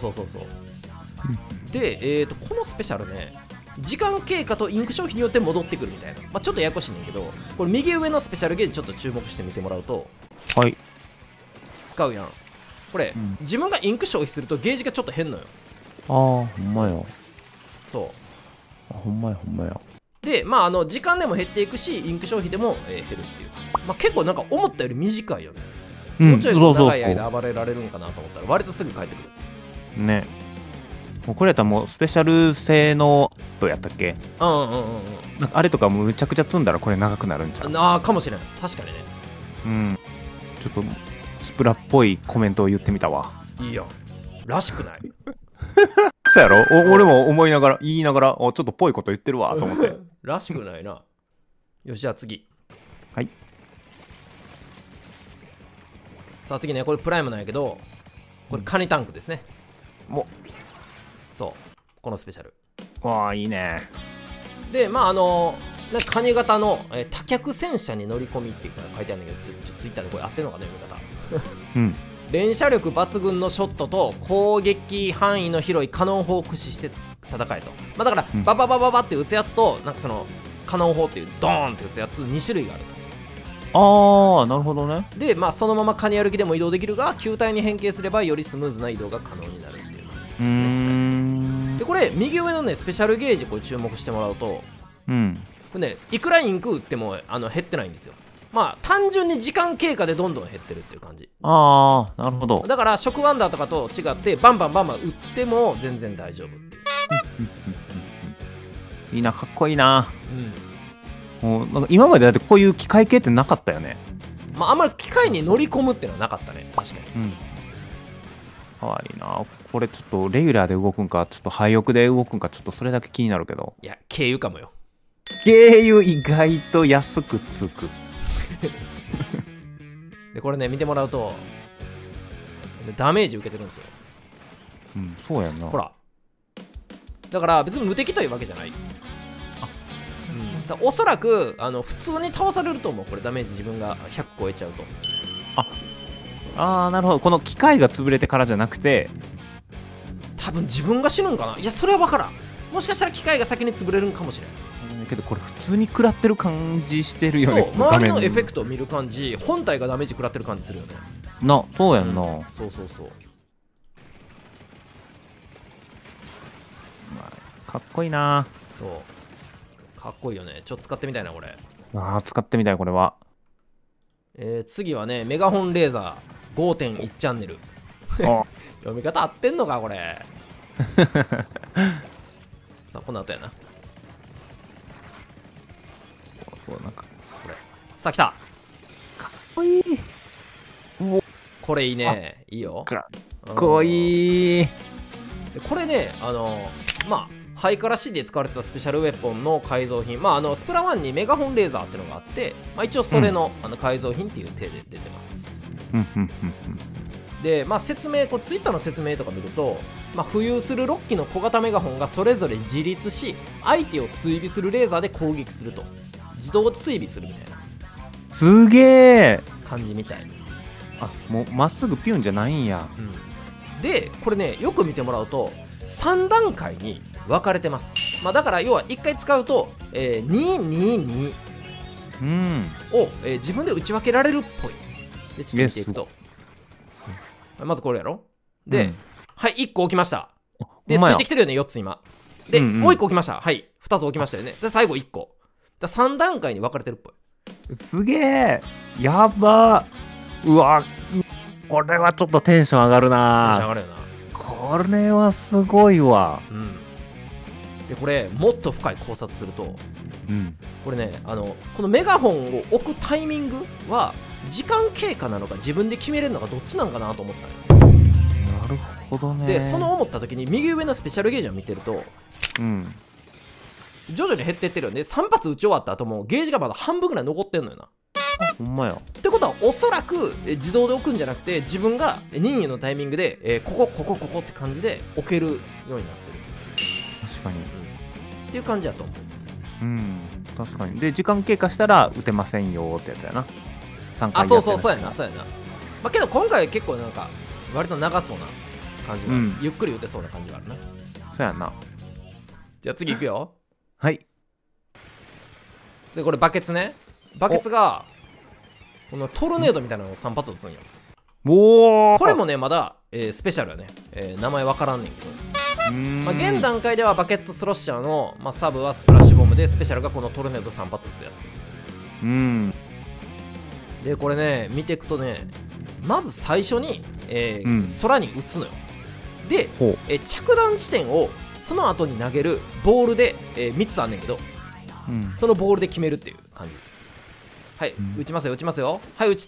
で、このスペシャルね、時間経過とインク消費によって戻ってくるみたいな、まあ、ちょっとややこしいねんけど、これ右上のスペシャルゲージちょっと注目してみてもらうと、使うやんこれ、自分がインク消費するとゲージがちょっと変のよ。 ほんまや。 そうほんまや。 でまあ時間でも減っていくしインク消費でも、減るっていう、まあ、結構なんか思ったより短いよね。もうちょい長い間暴れられるんかなと思ったら割とすぐ帰ってくるね。もうこれやったらもうスペシャル性能とやったっけ。あれとかもめちゃくちゃ積んだらこれ長くなるんちゃう。 ああかもしれない。確かにね。 うん、ちょっとスプラっぽいコメントを言ってみたわ。 いいやんらしくないそうやろ。俺も思いながら言いながらちょっとぽいこと言ってるわと思ってらしくないな。よしじゃあ次。 はい。 さあ次ね、これプライムなんやけど、これカニタンクですね。そうこのスペシャル。 わあいいね。 でまあなんかカニ型の、多脚戦車に乗り込みっていうか書いてあるんだけど、ツイッターでこれ合ってんのかな読み方うん連射力抜群のショットと攻撃範囲の広いカノン砲を駆使して戦えと、まあ、だからバババババって撃つやつとなんかそのカノン砲っていうドーンって撃つやつ2種類があると。 ああなるほどね。 でまあそのままカニ歩きでも移動できるが球体に変形すればよりスムーズな移動が可能になるっていう感じですね。でこれ右上のねスペシャルゲージこれ注目してもらうと、これねいくらインク打っても減ってないんですよ。まあ単純に時間経過でどんどん減ってるっていう感じ。 ああなるほど。 だからショックワンダーとかと違ってバンバンバンバン打っても全然大丈夫っていういいな、かっこいいな。もうなんか今までだってこういう機械系ってなかったよね。 まああんまり機械に乗り込むっていうのはなかったね。確かに。 かわいいな。これちょっとレギュラーで動くんかちょっと廃屋で動くんかちょっとそれだけ気になるけど。 いや軽油かもよ。 軽油意外と安くつくでこれね見てもらうとダメージ受けてるんですよ。 そうやんな。 ほらだから別に無敵というわけじゃない。だおそらく普通に倒されると思う。これダメージ自分が100超えちゃうと。 なるほど。この機械が潰れてからじゃなくて多分自分が死ぬんかな。いやそれは分からん。もしかしたら機械が先に潰れるんかもしれないけどこれ普通に食らってる感じしてるよね。 そう周りのエフェクトを見る感じ本体がダメージ食らってる感じするよね。 そうやんな。 そうそうそう。 かっこいいな。 そうかっこいいよね。ちょっと使ってみたいなこれ。 使ってみたいこれは。 次はねメガホンレーザー 5.1 チャンネル読み方合ってんのかこれさあこの後やな。 なんかこれさあ来た。 かっこいい。 これいいね。いいよ。 かっこいい。 これねまあハイカラ C で使われてたスペシャルウェポンの改造品、まあスプラ1にメガホンレーザーっていうのがあって、まあ、一応それの,、改造品っていう体で出てます。でまあ説明ツイッターの説明とか見ると、まあ、浮遊する6機の小型メガホンがそれぞれ自立し相手を追尾するレーザーで攻撃すると自動追尾するみたいなすげえ感じみたい。 もうまっすぐピュンじゃないんや。 でこれねよく見てもらうと3段階に分かれてます。まあ、だから要は1回使うと、222を、自分で打ち分けられるっぽい。でちょっと見ていくと、まずこれやろ。で、はい1個置きました。でついてきてるよね4つ今。で、もう1個置きました。はい2つ置きましたよね。で最後1個だ3段階に分かれてるっぽい。 すげえやば。うわこれはちょっとテンション上がるな。 テンション上がるよな。 これはすごいわ。 でこれもっと深い考察すると、これねこのメガホンを置くタイミングは時間経過なのか自分で決めれるのかどっちなんかなと思ったのよ。 なるほどね。 でその思った時に右上のスペシャルゲージを見てると、徐々に減ってってるよね。3発撃ち終わった後もゲージがまだ半分ぐらい残ってんのよな。 ほんまや。 ってことはおそらく自動で置くんじゃなくて自分が任意のタイミングで、ここって感じで置けるようになってる。 確かに、 っていう感じやと思う。 確かに。で時間経過したら撃てませんよってやつやな。3回そうやな。まあけど今回結構なんか割と長そうな感じが、ゆっくり撃てそうな感じがあるな。 そうやな。 じゃあ次いくよ。 はい。 でこれバケツね。バケツがこのトルネードみたいなのを3発撃つんよ。これもねまだ、スペシャルやね、名前わからんねんけど、 まあ、現段階ではバケットスロッシャーの、まあ、サブはスプラッシュボムで、スペシャルがこのトルネード3発撃つやつ。でこれね見ていくとね、まず最初に、空に撃つのよ。で、着弾地点をその後に投げるボールで、3つあんねんけど、そのボールで決めるっていう感じ。はい、撃ちますよ撃ちますよ。はい、撃った。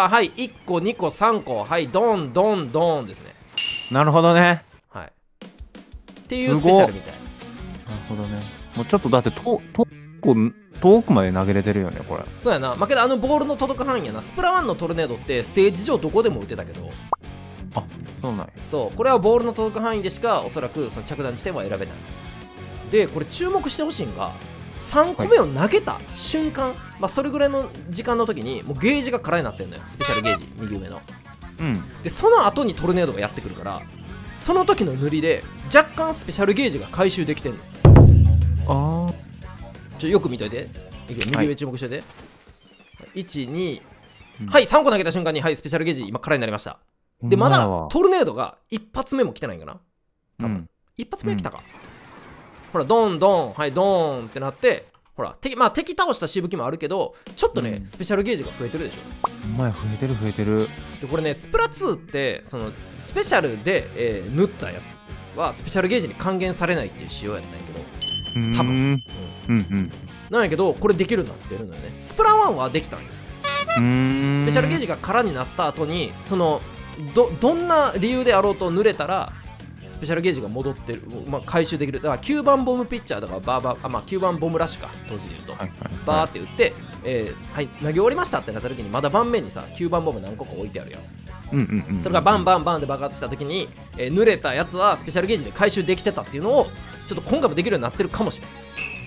はい、1個2個3個、はい、ドンドンドンですね。 なるほどね。 はい、っていうスペシャルみたいな。 なるほどね。もうちょっとだって遠くまで投げれてるよねこれ。 そうやな。まあけどボールの届く範囲やな。スプラ1のトルネードってステージ上どこでも撃てたけど、 あ、そうなんや。 そうこれはボールの届く範囲でしかおそらくその着弾地点は選べない。でこれ注目してほしいのが、3個目を投げた瞬間、まあそれぐらいの時間の時にもうゲージが空になってるのよ。スペシャルゲージ右上の。でその後にトルネードがやってくるから、その時の塗りで若干スペシャルゲージが回収できてんの。よく見といて。右上注目してて。1、2、はい、3個投げた瞬間に、はい、スペシャルゲージ今空になりました。でまだトルネードが1発目も来てないんかな多分。1発目来たか。ほらドンドン、はいドーンってなって、ほら敵倒したしぶきもあるけど、ちょっとね、スペシャルゲージが増えてるでしょ。 お前増えてる増えてる。 でこれね、スプラ2ってそのスペシャルで、塗ったやつはスペシャルゲージに還元されないっていう仕様やったんやけど、多分なんやけどこれできるようになってるのよね。スプラ1はできたんよ。スペシャルゲージが空になった後に、そのどんな理由であろうと濡れたらスペシャルゲージが戻ってる、まあ、回収できる。だから9番ボムピッチャーだから9番ボムラッシュか、当時で言うと、バーって打って、はい、投げ終わりましたってなった時にまだ盤面にさ9番ボム何個か置いてあるやん。それがバンバンバンで爆発した時に、濡れたやつはスペシャルゲージで回収できてたっていうのをちょっと今回もできるようになってるかもしれない。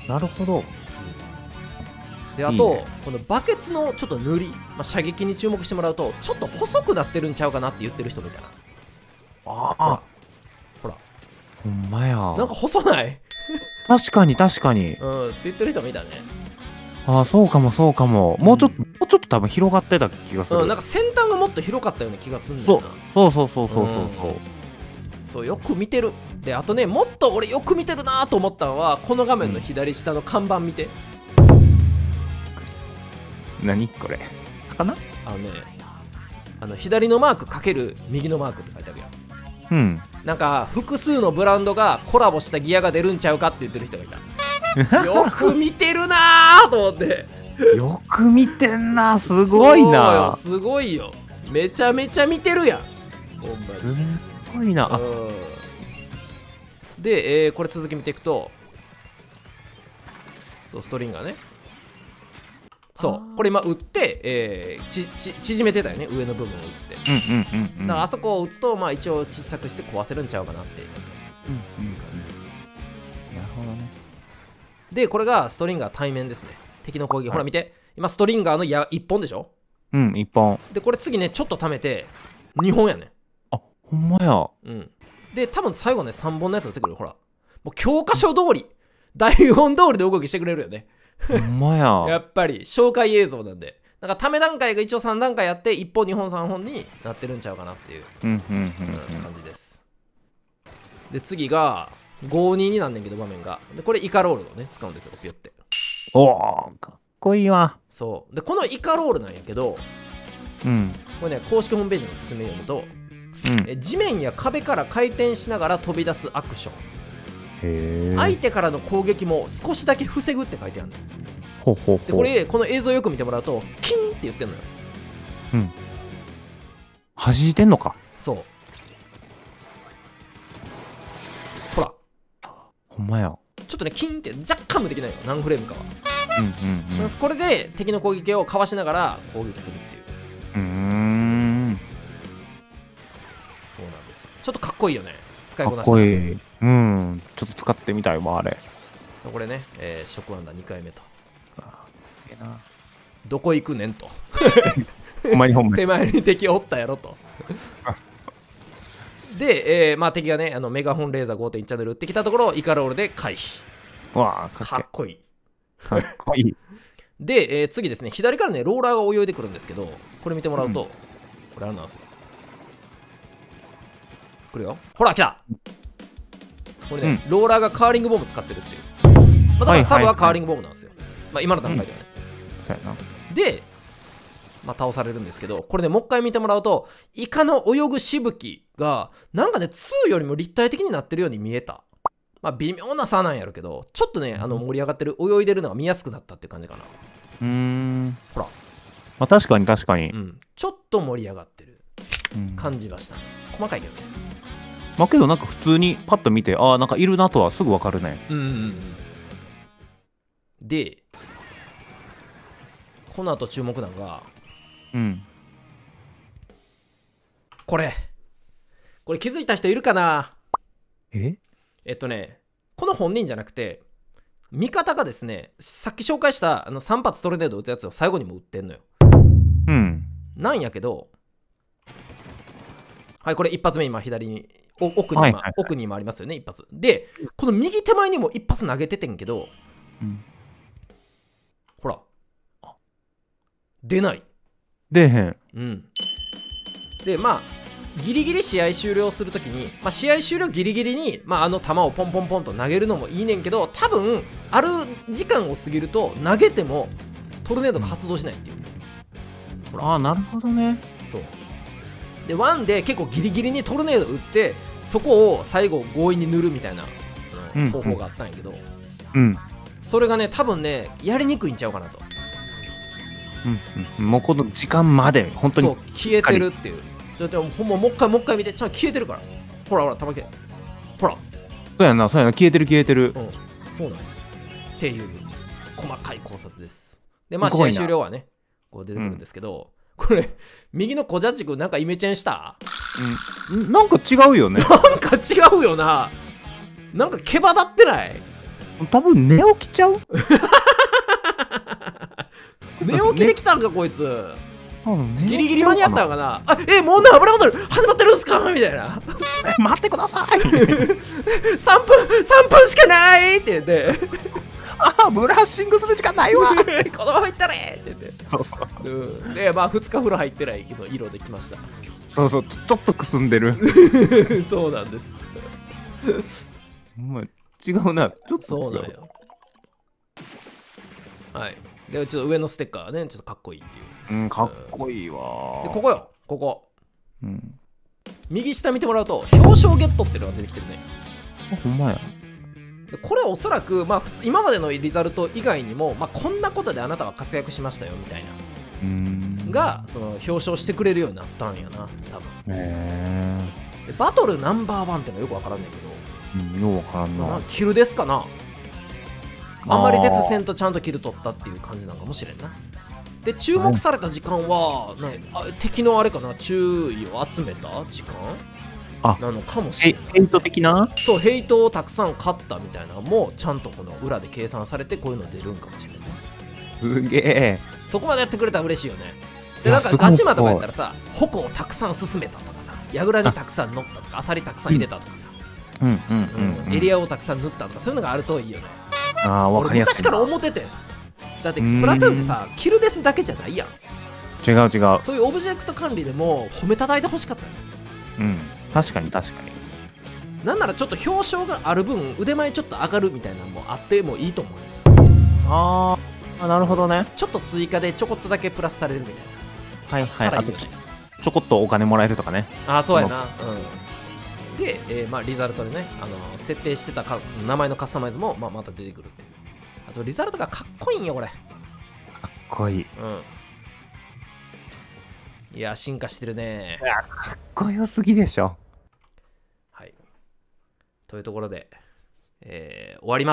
なるほど。 であとこのバケツのちょっと塗り、射撃に注目してもらうと、ちょっと細くなってるんちゃうかなって言ってる人もいたな。ほらほんまや。 なんか細ない？ 確かに確かに。 って言ってる人もいたね。 そうかもそうかも。もうちょっと多分広がってた気がする。 なんか先端がもっと広かったような気がするんだよな。そうよく見てる。であとね、もっと俺よく見てるなと思ったのは、この画面の左下の看板見て。 何これかな。 左のマークかける右のマークって書いてあるやん。なんか複数のブランドがコラボしたギアが出るんちゃうかって言ってる人がいた。よく見てるなーと思って。 よく見てんな、すごいな。 すごいよ、めちゃめちゃ見てるやん、ほんまにすごいな。 で、これ続き見ていくと、そうストリンガーね。そうこれ今打って、縮めてたよね、上の部分を打って。だからあそこを打つと、まあ一応小さくして壊せるんちゃうかなっていう。 なるほどね。 でこれがストリンガー対面ですね。敵の攻撃、ほら見て、今ストリンガーの1本でしょ。 1本でこれ次ねちょっと貯めて2本やね。 ほんまや。 で多分最後ね3本のやつが出てくる。ほらもう教科書通り、台本通りで動きしてくれるよね。 ほんまや。 やっぱり紹介映像なんで、なんかため段階が一応3段階やって、1本2本3本になってるんちゃうかなっていう感じです。で次が52になんねんけど、場面がでこれイカロールをね使うんですよ、ピュって。 かっこいいわ。 そうでこのイカロールなんやけど、これね公式ホームページの説明を読むと、地面や壁から回転しながら飛び出すアクション、相手からの攻撃も少しだけ防ぐって書いてあるの。でこの映像よく見てもらうとキンって言ってんのよ。 弾いてんのか。 そうほらほんまや。 ちょっとねキンって若干もできないよ、何フレームかは。これで敵の攻撃をかわしながら攻撃するっていう。そうなんです。ちょっとかっこいいよね、使いこなして。 かっこいい。ちょっと使ってみたいわあれ。 そうこれね、食安打2回目と。どこ行くねんと。 ほんまにほんまに。 手前に敵おったやろと。で、まあ敵がねメガホンレーザー 5.1 チャンネル打ってきたところをイカロールで回避。 わあかっこいい。 かっこいい。 で、次ですね、左からねローラーが泳いでくるんですけど、これ見てもらうと、これあれなんですよ。来るよ、ほら来た。 これね、ローラーがカーリングボム使ってるっていう、まあ、だからサブはカーリングボムなんですよ、まあ、今の段階ではね、 そうやな。 で、まあ、倒されるんですけど、これねもう一回見てもらうと、イカの泳ぐしぶきがなんかね2よりも立体的になってるように見えた。まあ微妙な差なんやるけど、ちょっとね盛り上がってる、泳いでるのが見やすくなったっていう感じかな。ほら、 まあ確かに確かに、 ちょっと盛り上がってる感じはしたね。細かいけどね。 まあけどなんか普通にパッと見て、ああなんかいるなとはすぐわかるね。 でこの後注目なのが、これ気づいた人いるかな。この本人じゃなくて味方がですね、さっき紹介した3発トルネード撃つやつを最後にも撃ってんのよ。なんやけど、はい、これ一発目今左に奥にもありますよね、一発で。この右手前にも一発投げててんけど、ほら出ない。 出へん。 でまあギリギリ試合終了するときに、まあ、試合終了ギリギリに、まあ、球をポンポンポンと投げるのもいいねんけど、多分ある時間を過ぎると投げてもトルネードが発動しないっていう。 ああなるほどね。 そうで1で結構ギリギリにトルネード打って、そこを最後強引に塗るみたいな方法があったんやけど、それがね多分ねやりにくいんちゃうかなと。 もうこの時間まで本当にそう消えてるっていう。でもほんまもう一回見て、ちゃんと消えてるから。ほら玉切れ、ほらそうやな消えてるそうなんっていう細かい考察です。でまあ試合終了はねこう出てくるんですけど、これ右のコジャッジ君なんかイメチェンした？ なんか違うよね。 なんか違うよな。なんか毛羽立ってない？ 多分寝起きちゃう。 寝起きできたんかこいつ。ギリギリ間に合ったのかな。もう油バトル始まってるんすかみたいな。 待ってください。 3分しかないって言って、 ブラッシングする時間ないわ。 このままいったれって言って、でまあ2日風呂入ってないけど色できました。 ちょっとくすんでる。 そうなんです。 違うな、ちょっとそうなんよ。はい。でちょっと上のステッカーがねちょっとかっこいいっていう。 かっこいいわ。 でここよ、ここ、右下見てもらうと表彰ゲットっていうのが出てきてるね。 ほんまや。 でこれおそらく、まあ、今までのリザルト以外にも、まあ、こんなことであなたは活躍しましたよみたいながその表彰してくれるようになったんやな多分。でバトルナンバーワンってのはよくわからんねんけど、 ようわからんな。 キルですかな。あんまりデス戦とちゃんとキル取ったっていう感じなのかもしれんな。で注目された時間は、敵のあれかな、注意を集めた時間なのかもしれない。 ヘイト的な？ そう、ヘイトをたくさん勝ったみたいなのもちゃんとこの裏で計算されて、こういうの出るんかもしれない。 すげえ。 そこまでやってくれたら嬉しいよね。でなんかガチマとかやったらさ、矛をたくさん進めたとかさ、櫓にたくさん乗ったとか、アサリたくさん入れたとかさ、エリアをたくさん塗ったとか、そういうのがあるといいよね。 わかりやすい。 昔から思ってて、だってスプラトゥーンってさ、キルデスだけじゃないやん。 違う。 そういうオブジェクト管理でも褒めたたいてほしかったね。 確かに。 なんならちょっと表彰がある分腕前ちょっと上がるみたいなのもあってもいいと思う。 なるほどね。 ちょっと追加でちょこっとだけプラスされるみたいな。 あとちょこっとお金もらえるとかね。 そうやな。で、まあ、リザルトでね設定してた名前のカスタマイズも、また出てくるっていう。あとリザルトがかっこいいんよこれ。 かっこいい。 いや進化してるね。 いやかっこよすぎでしょ。 はい、というところで、終わります。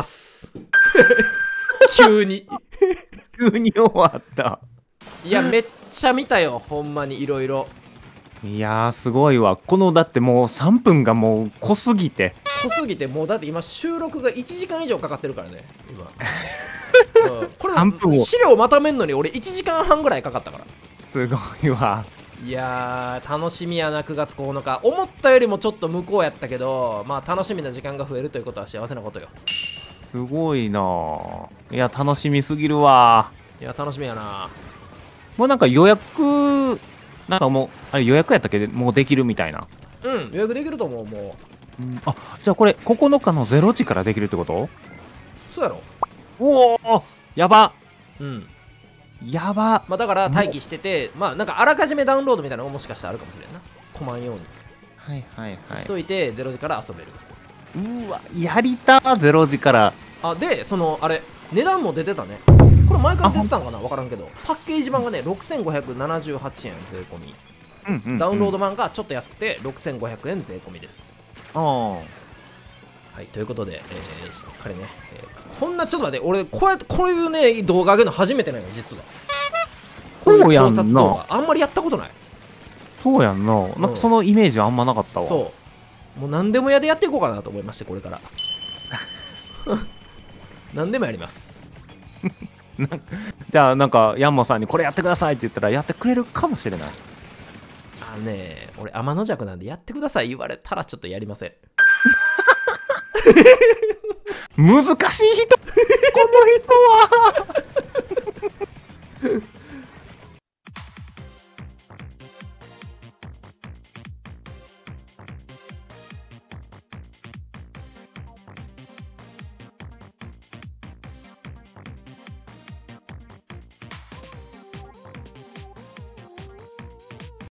急に終わった。 いやめっちゃ見たよほんまにいろいろ。 いやすごいわ。このだってもう3分がもう濃すぎてもうだって今収録が1時間以上かかってるからね今。これ資料まとめんのに俺1時間半ぐらいかかったから。 すごいわ。 いやー楽しみやな。9月9日思ったよりもちょっと向こうやったけど、まあ楽しみな時間が増えるということは幸せなことよ。 すごいな。いや楽しみすぎるわ。 いや楽しみやな。 もうなんか予約なんかもうあれ予約やったっけ、もうできるみたいな。 予約できると思う。もあ、じゃあこれ9日の0時からできるってこと？ そうやろ。 おお、やば。 うん。 やば。 まあだから待機してて、まあなんかあらかじめダウンロードみたいなのがもしかしたらあるかもしれんな。困んようにはいはいはい。 しといて0時から遊べる。 うわ、やりたー、0時から。 あ、で、そのあれ値段も出てたね。これ前から出てたんかな、分からんけど、パッケージ版がね6578円税込み、ダウンロード版がちょっと安くて6500円税込みです。はい、ということで、しっかりね、こんな、ちょっと待って、俺こういうね動画上げるの初めてなの実は。こういう考察動画あんまりやったことない。 そうやんな、なんかそのイメージはあんまなかったわ。 そうもう何でも屋でやっていこうかなと思いまして、これから何でもやりますじゃあなんかヤンモさんにこれやってくださいって言ったらやってくれるかもしれない。 あのね、俺天の弱なんでやってください言われたらちょっとやりません難しい人この人は